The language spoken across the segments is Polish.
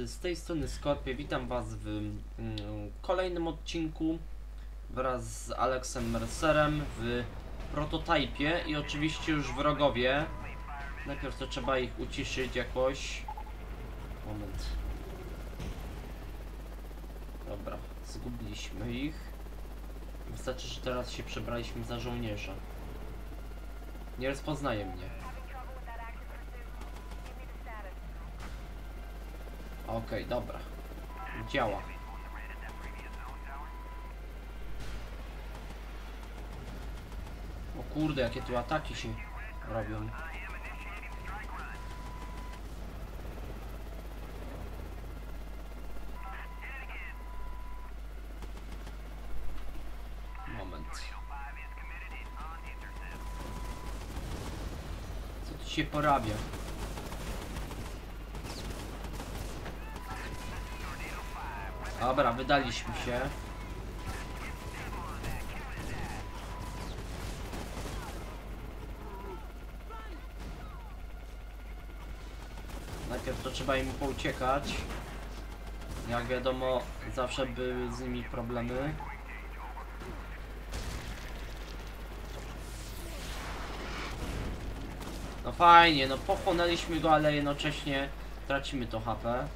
z tej strony Skorpio, witam was w kolejnym odcinku wraz z Alexem Mercerem w prototypie i oczywiście już wrogowie. Najpierw to trzeba ich uciszyć jakoś. Moment. Dobra, zgubiliśmy ich. Wystarczy, że teraz się przebraliśmy za żołnierza. Nie rozpoznaje mnie. Okej, dobra. Działa. O kurde, jakie tu ataki się robią. Moment. Co tu się porabia? Dobra, wydaliśmy się. Najpierw to trzeba im pouciekać. Jak wiadomo, zawsze były z nimi problemy. No fajnie, no pochłonęliśmy go, ale jednocześnie tracimy to HP.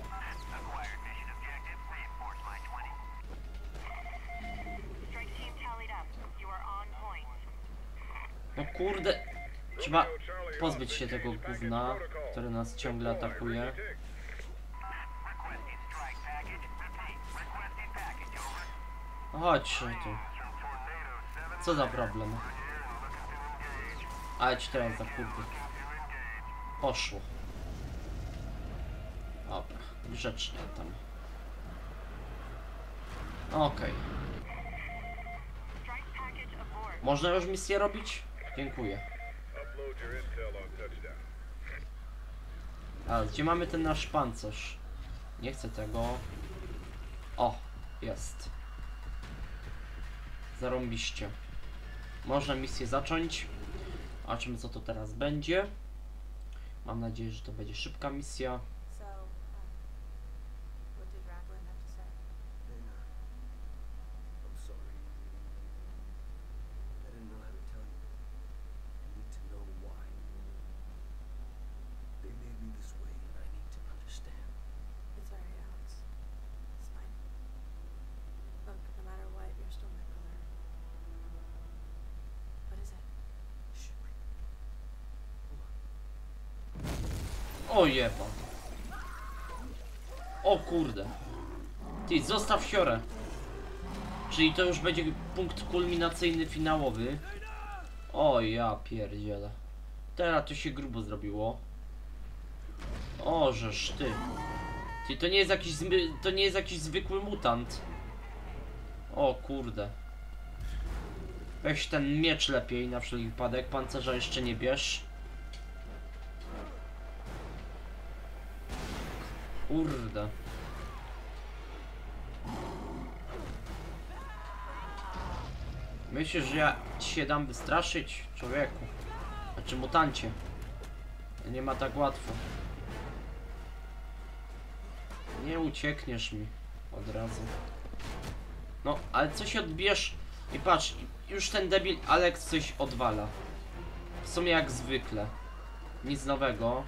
No kurde, trzeba pozbyć się tego gówna, który nas ciągle atakuje. No chodź tu. Co za problem? Ale ci teraz za kurde. Poszło. Dobra, grzecznie tam. Okej. Można już misję robić? Dziękuję. A gdzie mamy ten nasz pancerz? Nie chcę tego. O, jest. Zarąbiście. Można misję zacząć. Zobaczymy, co to teraz będzie. Mam nadzieję, że to będzie szybka misja. O jeba. O kurde. Ty, zostaw siorę. Czyli to już będzie punkt kulminacyjny, finałowy. O ja pierdzielę. Teraz to się grubo zrobiło. O żeż ty. Ty, to nie jest jakiś zwykły mutant. O kurde. Weź ten miecz lepiej na wszelki wypadek. Pancerza jeszcze nie bierz. Kurde. Myślisz, że ja ci się dam wystraszyć, człowieku? Znaczy mutancie. Nie ma tak łatwo. Nie uciekniesz mi od razu. No, ale coś odbierz. I patrz, już ten debil Alex coś odwala. W sumie jak zwykle. Nic nowego.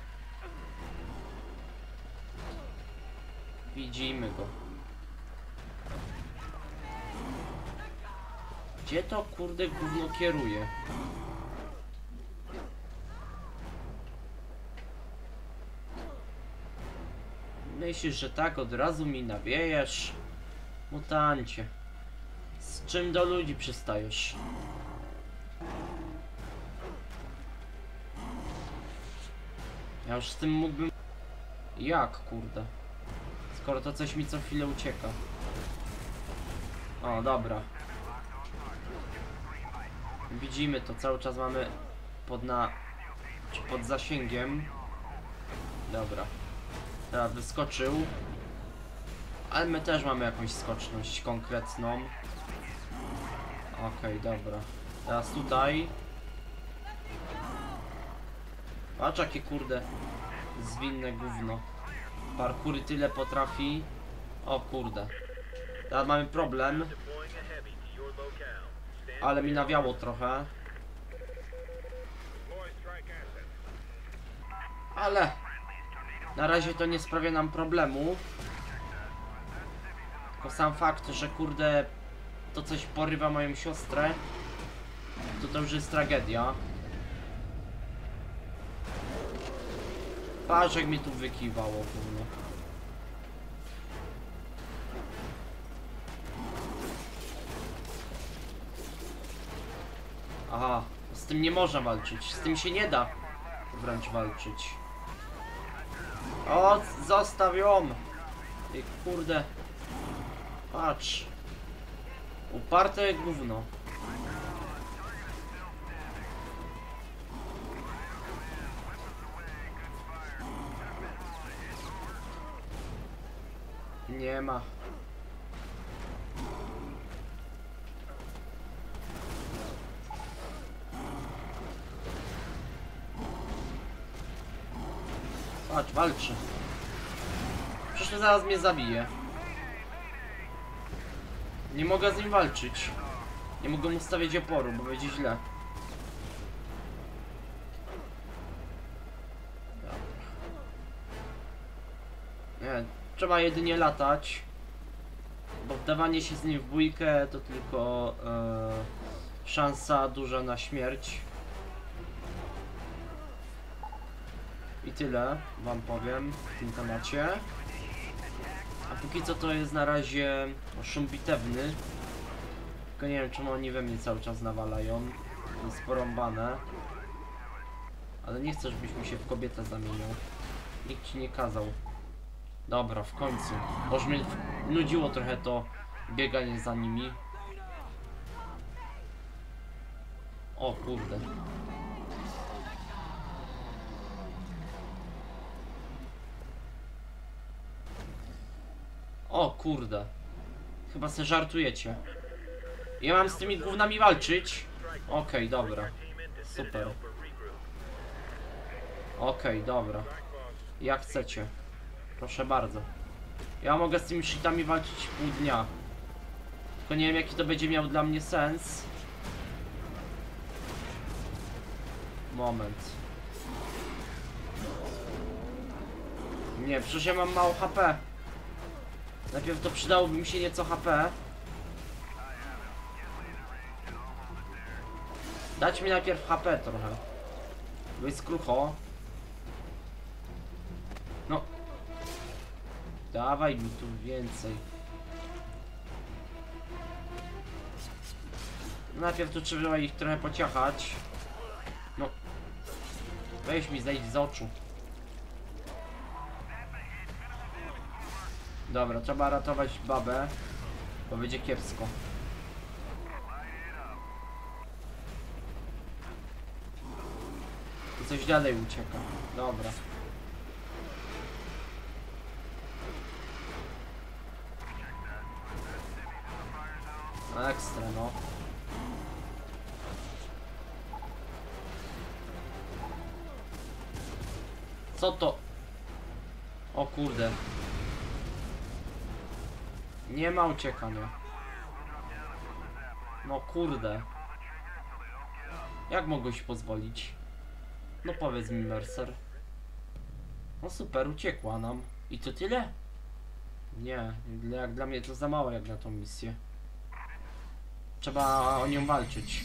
Widzimy go. Gdzie to kurde gówno kieruje? Myślisz, że tak od razu mi nawiejesz? Mutancie. Z czym do ludzi przystajesz? Ja już z tym mógłbym... Jak kurde? Skoro to coś mi co chwilę ucieka. O, dobra. Widzimy to, cały czas mamy pod zasięgiem. Dobra. Teraz wyskoczył. Ale my też mamy jakąś skoczność konkretną. Okej, dobra. Teraz tutaj. Patrz jakie kurde zwinne gówno. Parkury tyle potrafi. O kurde. Teraz mamy problem. Ale mi nawiało trochę. Ale na razie to nie sprawia nam problemu. Tylko sam fakt, że kurde to coś porywa moją siostrę, to już jest tragedia. Patrz jak mi tu wykiwało gówno. Aha, z tym nie można walczyć, z tym się nie da wręcz walczyć. O, zostaw ją! I kurde. Patrz. Uparte jak gówno. Nie ma. Patrz, walczy. Przecież zaraz mnie zabije. Nie mogę z nim walczyć. Nie mogę mu stawiać oporu, bo będzie źle. Nie, trzeba jedynie latać. Bo wdawanie się z nim w bójkę to tylko szansa duża na śmierć. I tyle wam powiem w tym temacie. A póki co to jest na razie szum bitewny. Tylko nie wiem czemu oni we mnie cały czas nawalają. To jest porąbane. Ale nie chcę, żebyś mi się w kobietę zamieniał. Nikt ci nie kazał. Dobra, w końcu. Bo już mnie nudziło trochę to bieganie za nimi. O kurde. O kurde. Chyba se żartujecie. Ja mam z tymi gównami walczyć? Okej, dobra. Super. Okej, dobra. Jak chcecie. Proszę bardzo. Ja mogę z tymi shitami walczyć pół dnia. Tylko nie wiem jaki to będzie miał dla mnie sens. Moment. Nie, przecież ja mam mało HP. Najpierw to przydałoby mi się nieco HP. Dać mi najpierw HP trochę. Bo jest krucho. No. Dawaj mi tu więcej. Najpierw tu trzeba ich trochę pociachać. No. Weź mi zejdź z oczu. Dobra, trzeba ratować babę. Bo będzie kiepsko. I coś dalej ucieka. Dobra. Ekstra, no. Co to? O kurde. Nie ma uciekania. No kurde. Jak mogłeś pozwolić? No powiedz mi, Mercer. No super, uciekła nam. I to tyle? Nie, jak dla mnie to za mało jak na tą misję. Trzeba o nią walczyć.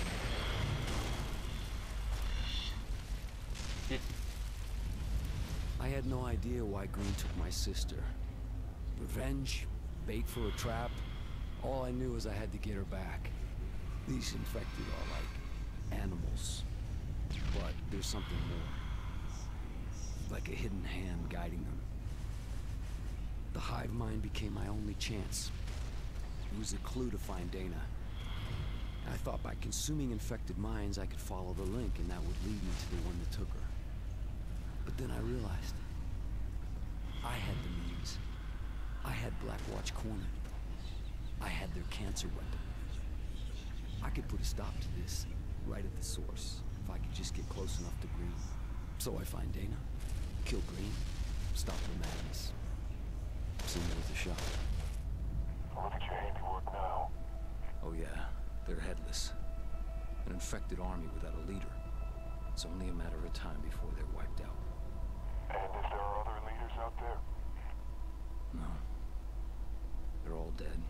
I had no idea why Green took my sister. Revenge? Bait for a trap? All I knew is I had to get her back. These infected are like animals. But there's something more. Like a hidden hand guiding them. The hive mind became my only chance. It was a clue to find Dana. I thought by consuming infected minds I could follow the link and that would lead me to the one that took her. But then I realized I had the means. I had Blackwatch cornered. I had their cancer weapon. I could put a stop to this right at the source if I could just get close enough to Green. So I find Dana, kill Green, stop the madness. Seems worth a shot. Look at your handiwork now. Oh yeah, they're headless. An infected army without a leader. It's only a matter of time before they're wiped out. And if there are other leaders out there? No. They're all dead.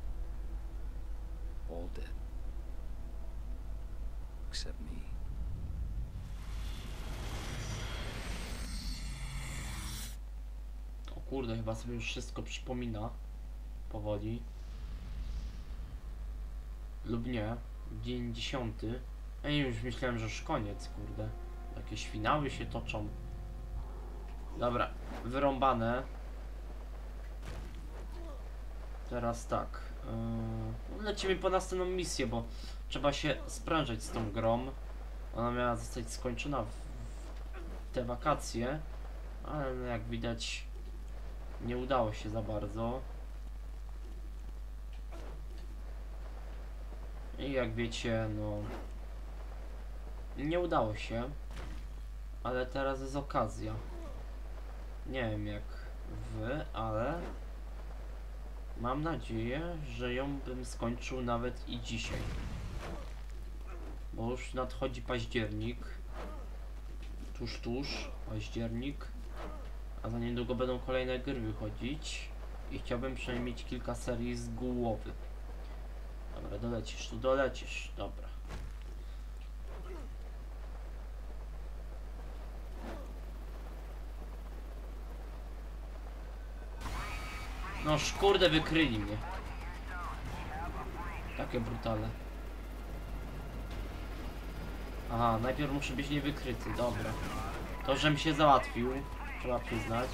All dead. Except me. O kurde, chyba sobie już wszystko przypomina. Powoli. Lub nie. Dzień 10. Ja już myślałem, że już koniec, kurde. Jakieś finały się toczą. Dobra, wyrąbane. Teraz tak. Lecimy po następną misję, bo trzeba się sprężać z tą grą. Ona miała zostać skończona w te wakacje, ale no jak widać nie udało się za bardzo. I jak wiecie, no nie udało się, ale teraz jest okazja. Nie wiem jak wy, ale mam nadzieję, że ją bym skończył nawet i dzisiaj. Bo już nadchodzi październik. Tuż październik. A za niedługo będą kolejne gry wychodzić. I chciałbym przynajmniej mieć kilka serii z głowy. Dobra, dolecisz, tu dolecisz. Dobra. No kurde, wykryli mnie. Takie brutale. Aha, najpierw muszę być niewykryty, dobra. To, żem się załatwił, trzeba przyznać.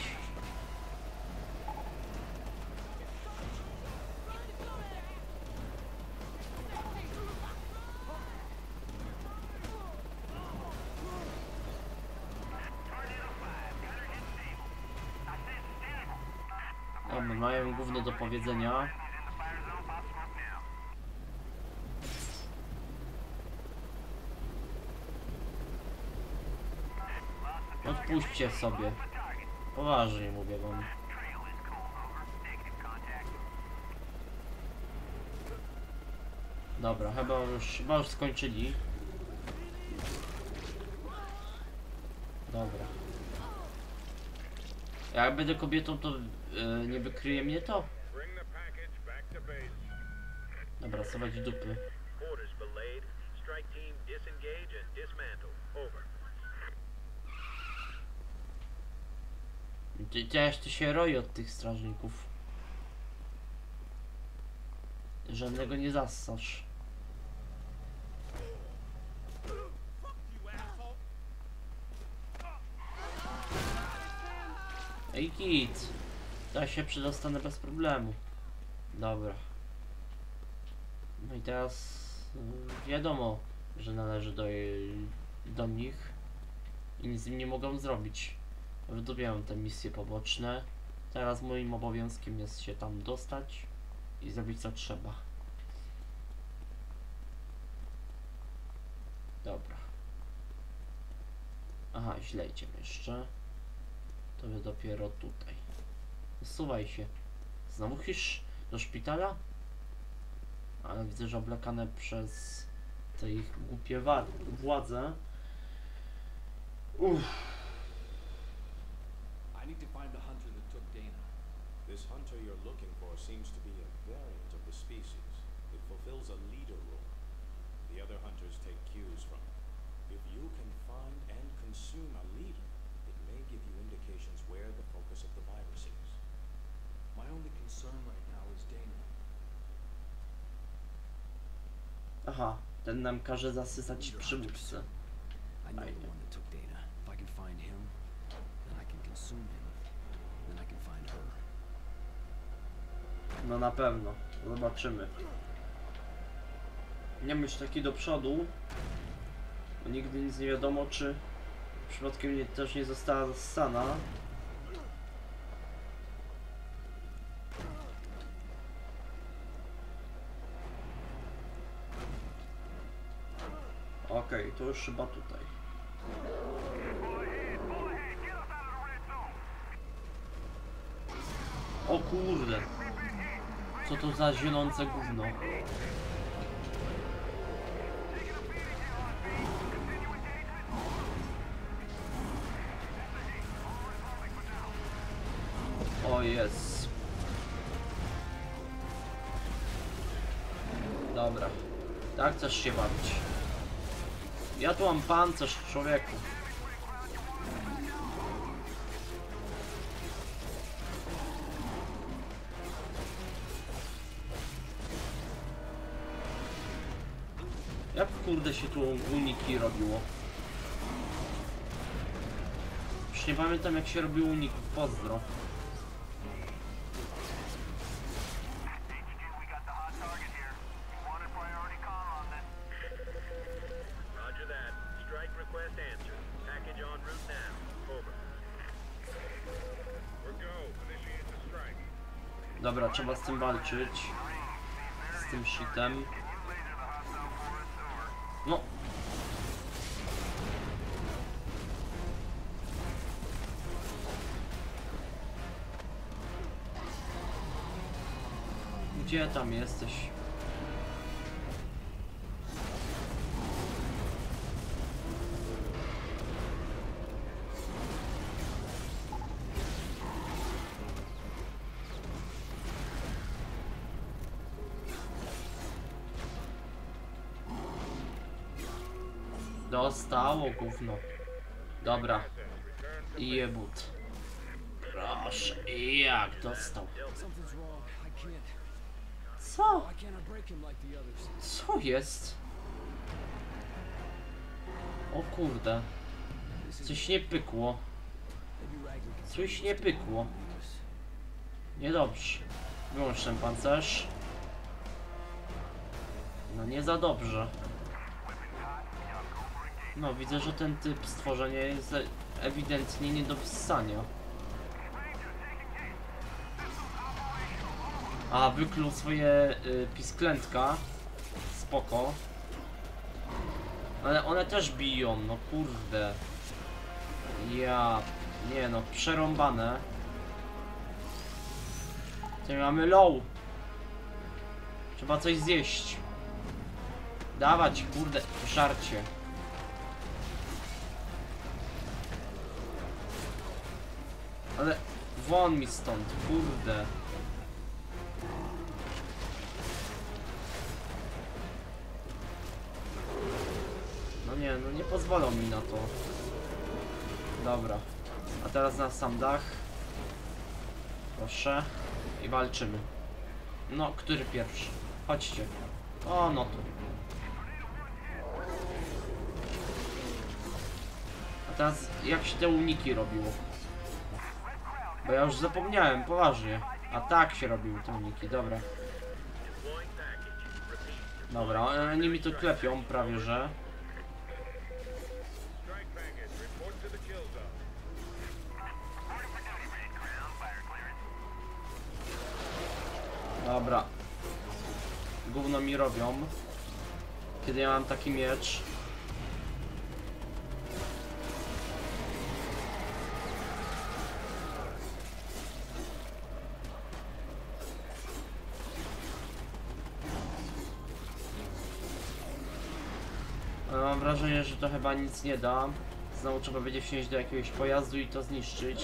Dobra, mają gówno do powiedzenia. Odpuśćcie sobie. Poważnie mówię wam. Dobra, chyba już skończyli. Dobra. Jak będę kobietą, to nie wykryje mnie to. Dobra, schować dupy. Ty się roi od tych strażników. Żadnego nie zassasz. Ej git. Ja się przedostanę bez problemu. Dobra. No i teraz wiadomo, że należy do nich i nic z nim nie mogą zrobić. Wydobiłem te misje poboczne. Teraz moim obowiązkiem jest się tam dostać i zrobić co trzeba. Dobra. Aha, źle idziemy jeszcze. To jest dopiero tutaj. Zsuwaj się. Znowu chcesz do szpitala? Ale widzę, że oblekane przez te ich głupie władze. Uff. I need to find the hunter that took Dana. This hunter you're looking for seems to be a variant of the species. It fulfills a leader role. The other hunters take cues from it. If you can find and consume a leader, it may give you indications where the focus of the virus is. My only concern right now is Dana. Aha, ten nam każe zasysać przywódcę. I know the one that took Dana. If I can find him, then I can consume him. Then I can find her. No na pewno, zobaczymy. Nie myśl taki do przodu, bo nigdy nic nie wiadomo, czy przypadkiem też nie została zassana. Okej, to już chyba tutaj. O kurde. Co to za zielące gówno? O jest. Dobra. Tak chcesz się bawić. Ja tu mam pancerz, człowieku. Jak kurde się tu uniki robiło? Już nie pamiętam jak się robił unik. Pozdro. Dobra, trzeba z tym walczyć. Z tym shitem. No. Gdzie tam jesteś? Dostało gówno. Dobra. I jebut. Proszę, jak dostał? Something's wrong. I can't. Co? Why can't I break him like the others? Co jest? O kurde. Coś nie pykło. Maybe Ragnar can Coś nie pykło. Niedobrze. Wyłącz ten pancerz. No nie za dobrze. No widzę, że ten typ stworzenia jest ewidentnie nie do wssania. A, wykluł swoje pisklętka. Spoko. Ale one też biją, no kurde. Ja... Nie no, przerąbane. To mamy low. Trzeba coś zjeść. Dawać, kurde, żarcie. Ale won mi stąd, kurde. No nie, no nie pozwolą mi na to. Dobra. A teraz na sam dach. Proszę. I walczymy. No, który pierwszy? Chodźcie. O, no tu. A teraz jak się te uniki robiło? Bo ja już zapomniałem, poważnie. A tak się robiły te uniki, dobra. Dobra, oni mi to klepią prawie, że. Dobra. Gówno mi robią. Kiedy ja mam taki miecz. Ale mam wrażenie, że to chyba nic nie da. Znowu trzeba będzie wsiąść do jakiegoś pojazdu i to zniszczyć.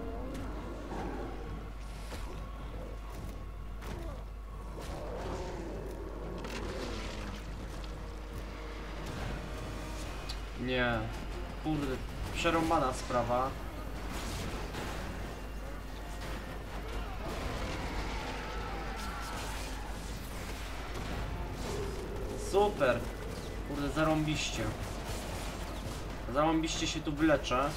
Nie, kurde, przerąbana sprawa. Super, kurde, zarąbiście. Zarąbiście się tu wyleczę.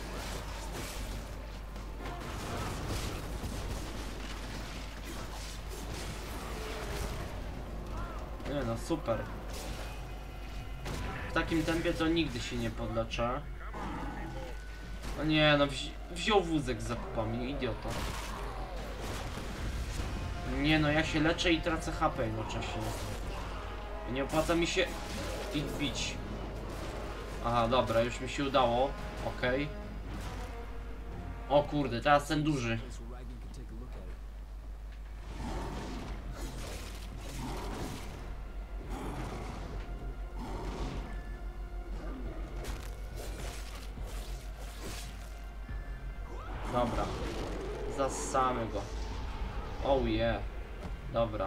Nie no, super. W takim tempie to nigdy się nie podleczę. No nie no, wziął wózek z zakupami, idiota. Nie no, ja się leczę i tracę HP jednocześnie. Nie opłaca mi się ich bić. Aha, dobra, już mi się udało. Okej. O kurde, teraz ten duży. Place where Ragnar can take a look at it. Dobra. Zassamy go. Oh yeah. Dobra.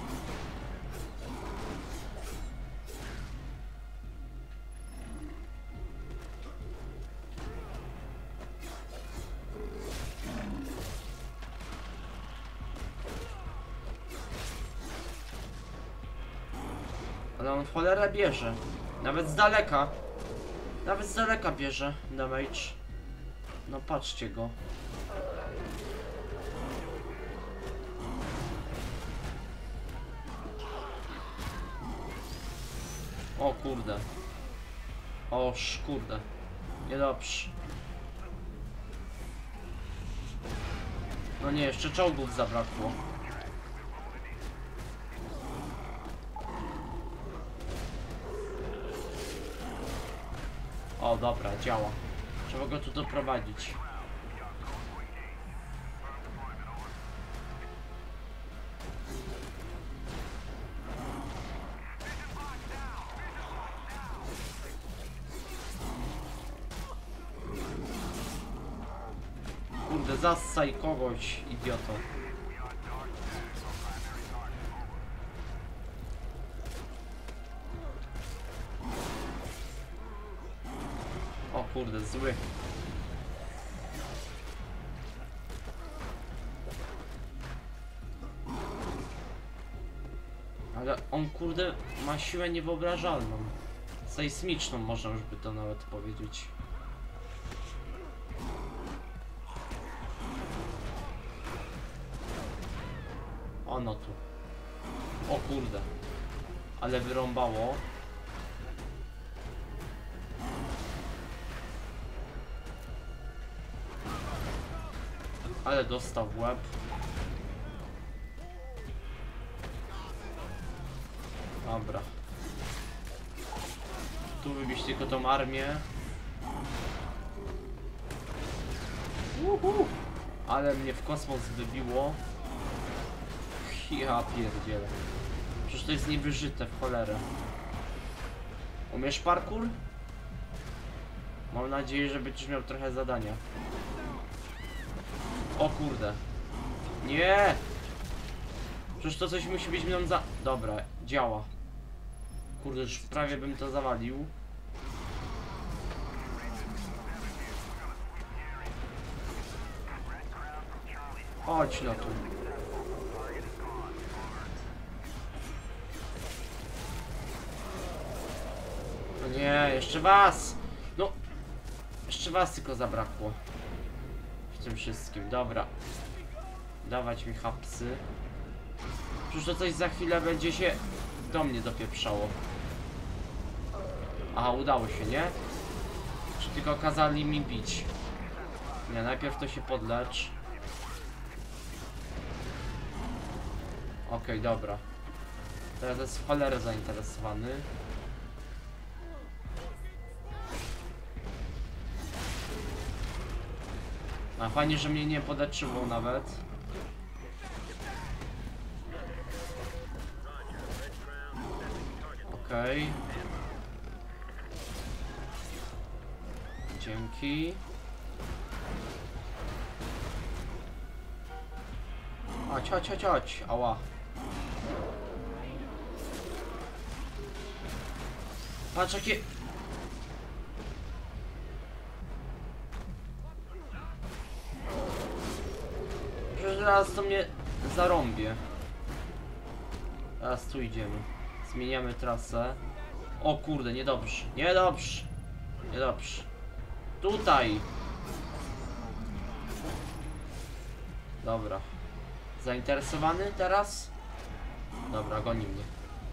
Ale on w cholerę bierze. Nawet z daleka. Nawet z daleka bierze damage. No patrzcie go. O kurde. O kurde. Niedobrze. No nie, jeszcze czołgów zabrakło. O dobra, działa. Trzeba go tu doprowadzić. Kurde, zassaj kogoś, idioto. O kurde, zły. Ale on kurde ma siłę niewyobrażalną. Sejsmiczną można już by to nawet powiedzieć. Ono tu. O kurde. Ale wyrąbało. Ale dostał w łeb. Dobra. Tu wybić tylko tą armię. Ale mnie w kosmos wybiło. Ja pierdzielę. Przecież to jest niewyżyte w cholerę. Umiesz parkour? Mam nadzieję, że będziesz miał trochę zadania. O kurde. Nie! Przecież to coś musi być nam za... Dobra, działa. Kurde, już prawie bym to zawalił. Chodź no tu. No nie, jeszcze was! No! Jeszcze was tylko zabrakło. W tym wszystkim, dobra. Dawać mi hapsy. Przecież to coś za chwilę będzie się do mnie dopieprzało. Aha, udało się, nie? Czy tylko kazali mi bić? Nie, najpierw to się podlecz. Okej, dobra. Teraz jest w cholerę zainteresowany. A fajnie, że mnie nie podeczyło nawet. Okej. Dzięki. Chodź, chodź, chodź, chodź. Ała. Patrz jakie... Przecież zaraz to mnie zarąbie. Teraz tu idziemy. Zmieniamy trasę. O kurde, niedobrze. Niedobrze. Niedobrze. Tutaj. Dobra. Zainteresowany teraz? Dobra, goni mnie.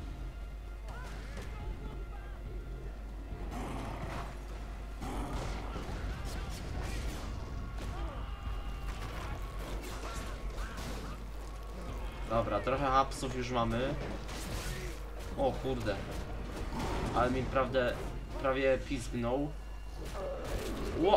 Dobra, trochę hapsów już mamy. O kurde. Ale mi prawie pizgnął. Ło!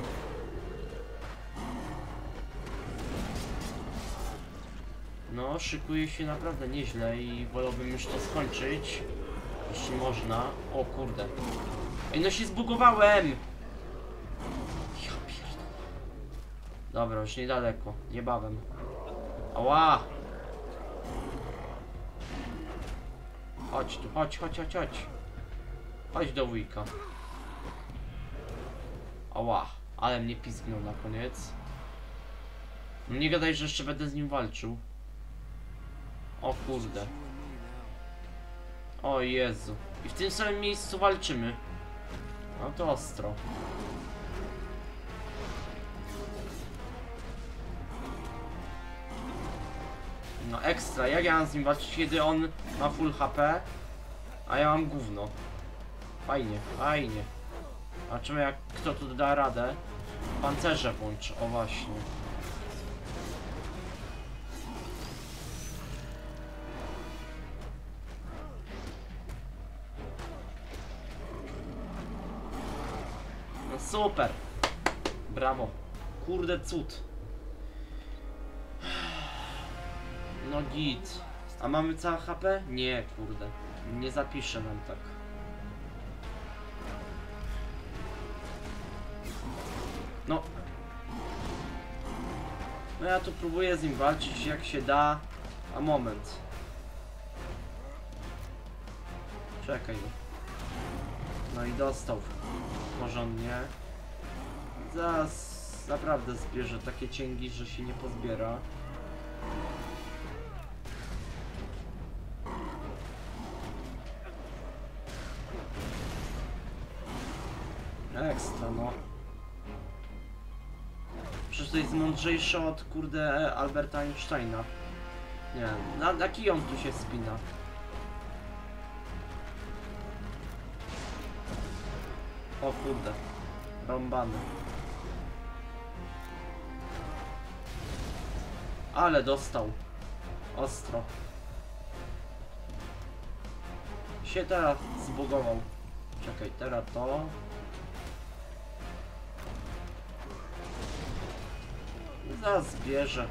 No, szykuje się naprawdę nieźle i wolałbym już to skończyć. Jeśli można. O kurde. Ej, no się zbugowałem! Ja pierdolę. Dobra, już niedaleko, niebawem. Ała! Chodź tu, chodź. Chodź do wujka. Ała, ale mnie pizgnął na koniec. No nie gadaj, że jeszcze będę z nim walczył. O kurde. O Jezu. I w tym samym miejscu walczymy. No to ostro. No ekstra, jak ja mam z nim walczyć, kiedy on ma full HP, a ja mam gówno. Fajnie. Zobaczymy, jak kto tu da radę. Pancerze włącz, o właśnie. No super. Brawo. Kurde cud. No git. A mamy całe HP? Nie, kurde. Nie zapiszę nam tak. No. No ja tu próbuję z nim walczyć jak się da. A moment. Czekaj. No i dostał porządnie. Zaraz naprawdę zbierze takie cięgi, że się nie pozbiera. Ekstra, no. Przecież to jest mądrzejsze od kurde Alberta Einsteina. Nie, na kij on tu się spina. O kurde. Rąbany. Ale dostał. Ostro. Się teraz zbugował. Czekaj, teraz to. Zaraz bierze.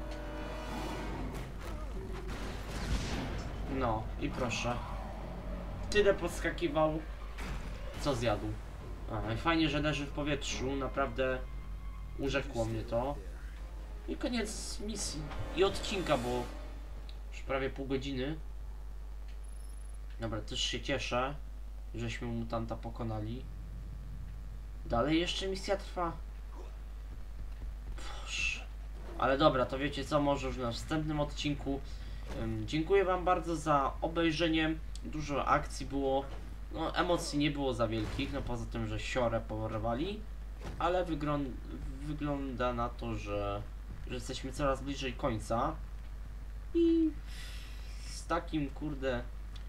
No i proszę. Tyle podskakiwał, co zjadł. A, i fajnie, że leży w powietrzu. Naprawdę urzekło mnie to. I koniec misji. I odcinka, bo już prawie pół godziny. Dobra, też się cieszę, żeśmy mutanta pokonali. Dalej jeszcze misja trwa. Boże. Ale dobra, to wiecie co, może już na następnym odcinku. Dziękuję wam bardzo za obejrzenie. Dużo akcji było. No, emocji nie było za wielkich, no poza tym, że siorę porwali. Ale wygląda na to, że jesteśmy coraz bliżej końca. I z takim kurde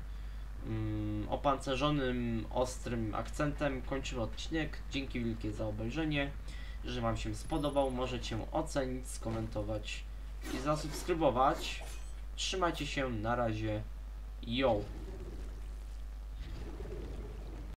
opancerzonym, ostrym akcentem kończymy odcinek. Dzięki wielkie za obejrzenie. Jeżeli wam się spodobał, możecie ocenić, skomentować i zasubskrybować. Trzymajcie się, na razie. Yo!